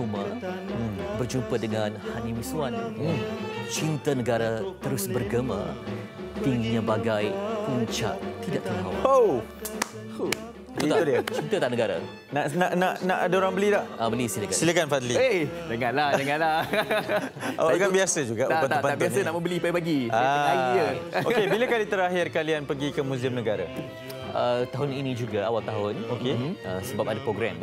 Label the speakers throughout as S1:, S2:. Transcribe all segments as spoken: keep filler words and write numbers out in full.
S1: rumah, hmm. berjumpa dengan Hani Wiswan. Hmm. Cinta negara terus bergema, tingginya bagai puncak tidak terhawa.
S2: Oh.
S1: Betul tak? Dia. Cinta tak negara?
S2: Nak nak nak nak ada orang beli tak?
S1: Ah, beli silakan.
S2: Silakan Fadli.
S3: Eh, hey, dengarlah, dengarlah.
S2: Awak kan biasa juga
S3: tak, tak, tak biasa nak membeli pagi-pagi.
S2: Ah. Okey, bila kali terakhir kalian pergi ke Muzium Negara?
S1: Uh, tahun ini juga, awal tahun.
S2: Okey.
S1: Uh, sebab ada program.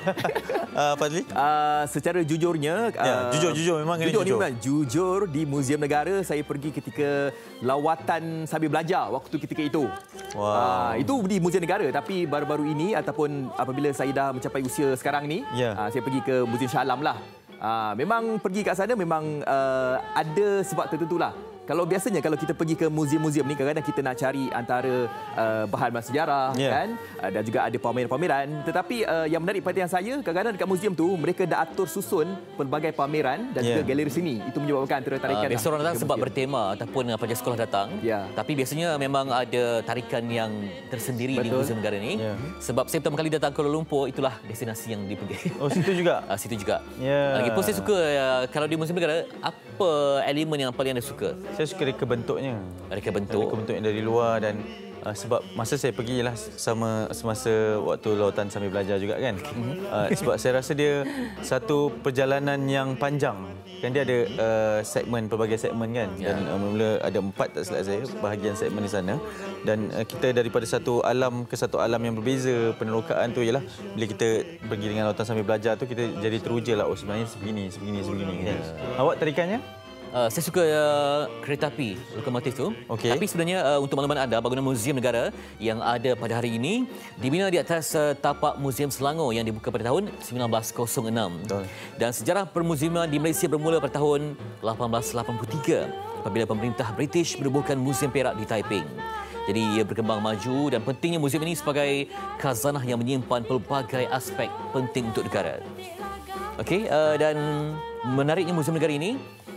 S2: uh, Fadli?
S3: Uh, secara jujurnya... Uh,
S2: ya, jujur, jujur. Memang
S3: jujur,
S2: jujur.
S3: Memang, jujur, di Muzium Negara saya pergi ketika lawatan sambil belajar waktu ketika itu.
S2: Wow.
S3: Uh, itu di Muzium Negara. Tapi baru-baru ini ataupun apabila saya dah mencapai usia sekarang ni,
S2: ya.
S3: uh, saya pergi ke Muzium Shah Alam lah. Uh, memang pergi kat sana memang uh, ada sebab tertentu lah. Kalau biasanya kalau kita pergi ke muzium-muzium ni kadang-kadang kita nak cari antara uh, bahan sejarah yeah. kan uh, dan juga ada pameran-pameran, tetapi uh, yang menarik perhatian saya kadang-kadang dekat muzium tu mereka dah atur susun pelbagai pameran dan yeah. juga galeri seni. Itu menyebabkan antara tarikan. Uh,
S1: biasa orang datang sebab bertema ataupun pelajar sekolah datang. Yeah. Tapi biasanya memang ada tarikan yang tersendiri. Betul. Di Muzium Negara ni. Yeah. Sebab saya pertama kali datang ke Kuala Lumpur, itulah destinasi yang dipergi.
S2: Oh, situ juga?
S1: uh, situ juga.
S2: Yeah.
S1: Lagipun saya suka uh, kalau di Muzium Negara, apa elemen yang paling anda suka?
S2: Saya suka reka bentuknya.
S1: Reka bentuk.
S2: Reka bentuk yang dari luar dan uh, sebab masa saya pergi ialah sama semasa waktu lawatan sambil belajar juga kan. Uh, sebab saya rasa dia satu perjalanan yang panjang. Kan dia ada uh, segmen, pelbagai segmen kan. Dan uh, mula ada empat tak silap saya bahagian segmen di sana. Dan uh, kita daripada satu alam ke satu alam yang berbeza. Penerokaan tu ialah bila kita pergi dengan lawatan sambil belajar tu kita jadi teruja lah. Oh sebenarnya sebegini, sebegini, sebegini. Kan? Awak tarikannya?
S1: Uh, saya suka uh, kereta api, lokomotif tu. Okay. Tapi sebenarnya uh, untuk makluman anda, bangunan Muzium Negara yang ada pada hari ini dibina di atas uh, tapak Muzium Selangor yang dibuka pada tahun seribu sembilan ratus enam. Betul. Dan sejarah permuziuman di Malaysia bermula pada tahun seribu lapan ratus lapan puluh tiga apabila pemerintah British menubuhkan Muzium Perak di Taiping. Jadi ia berkembang maju dan pentingnya muzium ini sebagai khazanah yang menyimpan pelbagai aspek penting untuk negara. Okey, uh, dan menariknya Muzium Negara ini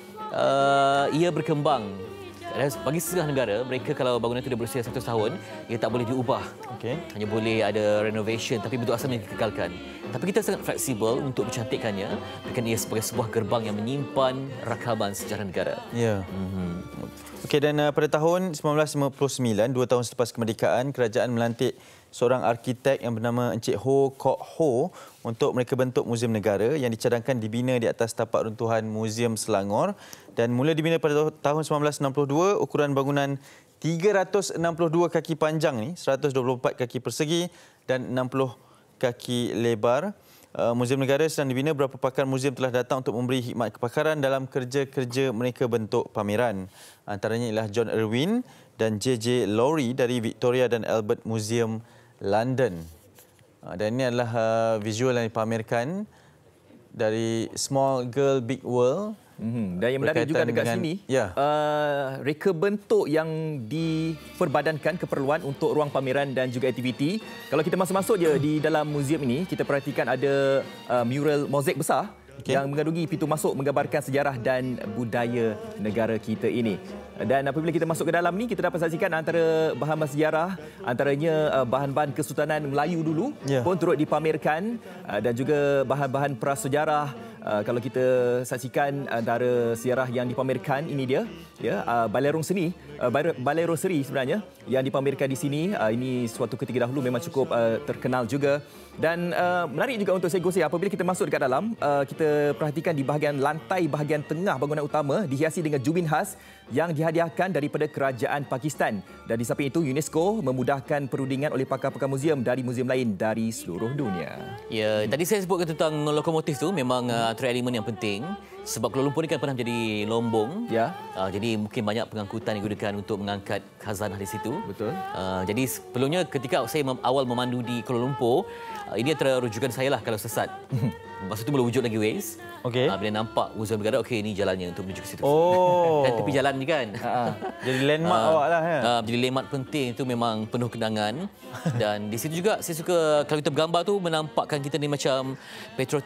S1: Uh, ia berkembang bagi setengah negara. Mereka kalau bangunan itu dah berusia seratus tahun, ia tak boleh diubah. Okay. Hanya boleh ada renovation, tapi bentuk asalnya dikekalkan. Tapi kita sangat fleksibel untuk mencantikkannya, kerana ia sebagai sebuah gerbang yang menyimpan rakaman sejarah negara.
S2: Ya. Yeah. Mm-hmm. Okey, dan uh, pada tahun seribu sembilan ratus lima puluh sembilan, dua tahun selepas kemerdekaan, kerajaan melantik seorang arkitek yang bernama Encik Ho Kok Ho untuk mereka bentuk Muzium Negara yang dicadangkan dibina di atas tapak runtuhan Muzium Selangor dan mula dibina pada tahun seribu sembilan ratus enam puluh dua. Ukuran bangunan tiga ratus enam puluh dua kaki panjang ni, seratus dua puluh empat kaki persegi dan enam puluh kaki lebar. Uh, Muzium Negara sedang dibina. Beberapa pakar muzium telah datang untuk memberi khidmat kepakaran dalam kerja-kerja mereka bentuk pameran. Antaranya ialah John Irwin dan J J Lowry dari Victoria dan Albert Museum London. Dan ini adalah uh, visual yang dipamerkan dari Small Girl Big World.
S3: Mm-hmm. Dan yang menarik juga dekat dengan, sini, ya. uh, reka bentuk yang diperbadankan keperluan untuk ruang pameran dan juga aktiviti. Kalau kita masuk-masuk je di dalam muzium ini, kita perhatikan ada uh, mural mozaik besar. Okay. Yang mengandungi pintu masuk menggambarkan sejarah dan budaya negara kita ini. Dan apabila kita masuk ke dalam ni, kita dapat saksikan antara bahan-bahan sejarah, antaranya bahan-bahan Kesultanan Melayu dulu yeah. pun turut dipamerkan dan juga bahan-bahan prasejarah. Kalau kita saksikan antara sejarah yang dipamerkan, ini dia, ya, balerong seni, balerong seri sebenarnya yang dipamerkan di sini. Ini suatu ketika dahulu memang cukup terkenal juga. Dan uh, menarik juga untuk saya kongsi, apabila kita masuk dekat dalam, uh, kita perhatikan di bahagian lantai bahagian tengah bangunan utama dihiasi dengan jubin khas yang dihadiahkan daripada kerajaan Pakistan. Dan di samping itu, UNESCO memudahkan perundingan oleh pakar-pakar muzium dari muzium lain dari seluruh dunia.
S1: Ya, tadi saya sebutkan tentang lokomotif tu memang uh, antara elemen yang penting. Sebab Kuala Lumpur ni kan pernah menjadi lombong. Ya. Uh, jadi mungkin banyak pengangkutan yang digunakan untuk mengangkat khazanah di situ. Betul. Uh, jadi sebelumnya ketika saya mem awal memandu di Kuala Lumpur, uh, ini antara rujukan saya lah kalau sesat. Masa tu belum wujud lagi Waze. Okey. Uh, bila nampak Muzium Negara, okey ini jalannya untuk menuju ke situ. Oh. Dan tepi jalan ni kan. Uh,
S2: jadi landmark uh, awak lah ya.
S1: Uh, jadi landmark penting itu memang penuh kenangan. Dan di situ juga saya suka kalau kita bergambar tu menampakkan kita ni macam patriotik.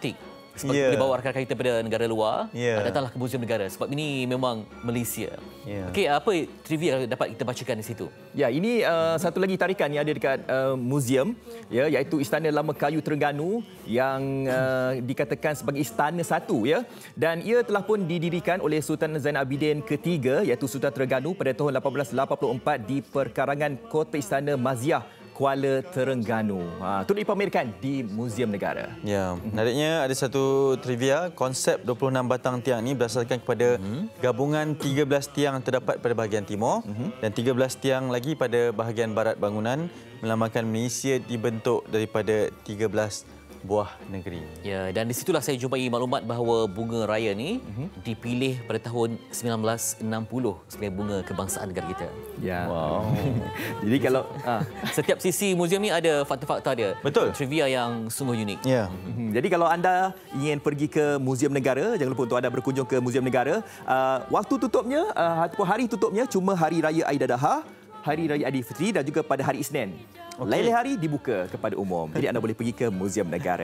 S1: sebab
S2: yeah.
S1: boleh bawa rakan-rakan kita pada negara luar,
S2: yeah.
S1: datanglah ke Muzium Negara sebab ini memang Malaysia.
S2: Yeah.
S1: Okey, apa trivia dapat kita bacakan di situ?
S3: Ya, ini uh, satu lagi tarikan yang ada dekat uh, muzium, ya, iaitu Istana Lama Kayu Terengganu yang uh, dikatakan sebagai istana satu, ya, dan ia telah pun didirikan oleh Sultan Zainal Abidin ketiga, iaitu Sultan Terengganu pada tahun lapan belas lapan puluh empat di perkarangan Kota Istana Maziah, Kuala Terengganu. Ha, turut dipamerkan di Muzium Negara.
S2: Ya, menariknya ada satu trivia, konsep dua puluh enam batang tiang ini berdasarkan kepada mm-hmm. gabungan tiga belas tiang terdapat pada bahagian timur mm-hmm. dan tiga belas tiang lagi pada bahagian barat bangunan, melambangkan Malaysia dibentuk daripada tiga belas buah negeri.
S1: Ya, dan di situlah saya jumpai maklumat bahawa bunga raya ni uh-huh. dipilih pada tahun sembilan belas enam puluh sebagai bunga kebangsaan negara kita.
S3: Ya.
S2: Wow.
S3: Jadi kalau
S1: ha, setiap sisi muzium ni ada fakta-fakta dia.
S2: Betul.
S1: Trivia yang sungguh unik.
S2: Ya.
S3: Uh-huh. Jadi kalau anda ingin pergi ke Muzium Negara, jangan lupa untuk anda berkunjung ke Muzium Negara. Uh, waktu tutupnya uh, ataupun hari tutupnya cuma hari raya Ailadha, hari raya Aidilfitri dan juga pada hari Isnin. Okay. Lain-lain hari dibuka kepada umum. Jadi anda boleh pergi ke Muzium Negara.